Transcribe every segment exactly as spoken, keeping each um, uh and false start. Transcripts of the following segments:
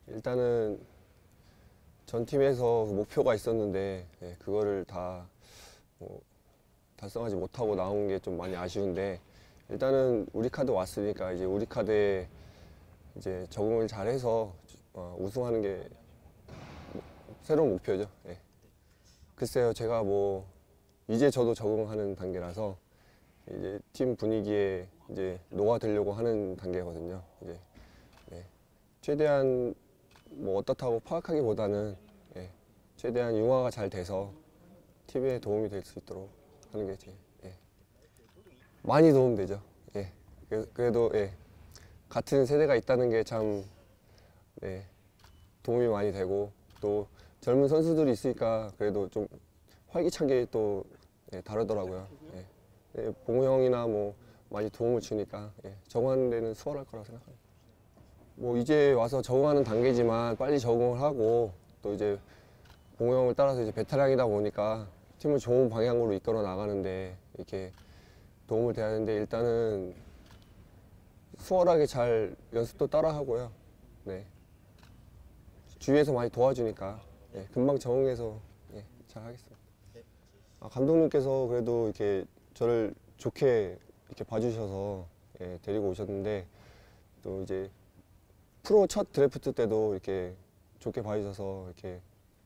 일단은 전 팀에서 목표가 있었는데 예, 그거를 다 뭐, 달성하지 못하고 나온 게 좀 많이 아쉬운데, 일단은 우리 카드 왔으니까 이제 우리 카드에 이제 적응을 잘해서 어, 우승하는 게 새로운 목표죠. 예. 글쎄요, 제가 뭐 이제 저도 적응하는 단계라서 이제 팀 분위기에 이제 녹아들려고 하는 단계거든요. 이제 예. 최대한 뭐 어떻다고 파악하기보다는 예. 최대한 융화가 잘 돼서 팀에 도움이 될 수 있도록 하는 게 제 예. 많이 도움되죠. 예. 그래도 예. 같은 세대가 있다는 게 참 예. 도움이 많이 되고, 또 젊은 선수들이 있으니까 그래도 좀 활기차게 또 예, 다르더라고요. 예. 예, 봉우 형이나 뭐 많이 도움을 주니까 예, 적응하는 데는 수월할 거라고 생각합니다. 뭐 이제 와서 적응하는 단계지만 빨리 적응을 하고, 또 이제 봉우 형을 따라서 이제 베테랑이다 보니까 팀을 좋은 방향으로 이끌어 나가는데 이렇게 도움을 돼야 하는데, 일단은 수월하게 잘 연습도 따라 하고요. 네. 주위에서 많이 도와주니까 예, 금방 적응해서 예, 잘 하겠습니다. 아, 감독님께서 그래도 이렇게 저를 좋게 이렇게 봐주셔서 예, 데리고 오셨는데, 또 이제 프로 첫 드래프트 때도 이렇게 좋게 봐주셔서 이렇게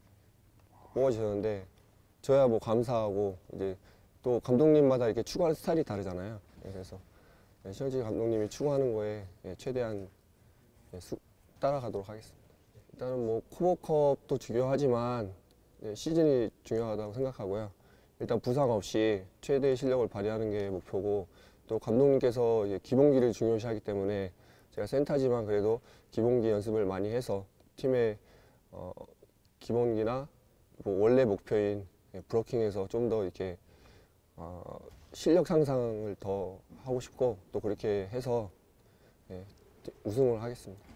뽑아주셨는데, 저야 뭐 감사하고, 이제 또 감독님마다 이렇게 추구하는 스타일이 다르잖아요. 예, 그래서 예, 시영지 감독님이 추구하는 거에 예, 최대한 예, 수, 따라가도록 하겠습니다. 일단은 뭐 코보컵도 중요하지만 예, 시즌이 중요하다고 생각하고요. 일단 부상 없이 최대의 실력을 발휘하는 게 목표고, 또 감독님께서 이제 기본기를 중요시하기 때문에 제가 센터지만 그래도 기본기 연습을 많이 해서 팀의 어, 기본기나 뭐 원래 목표인 브로킹에서 좀 더 이렇게 어, 실력 상상을 더 하고 싶고, 또 그렇게 해서 예, 우승을 하겠습니다.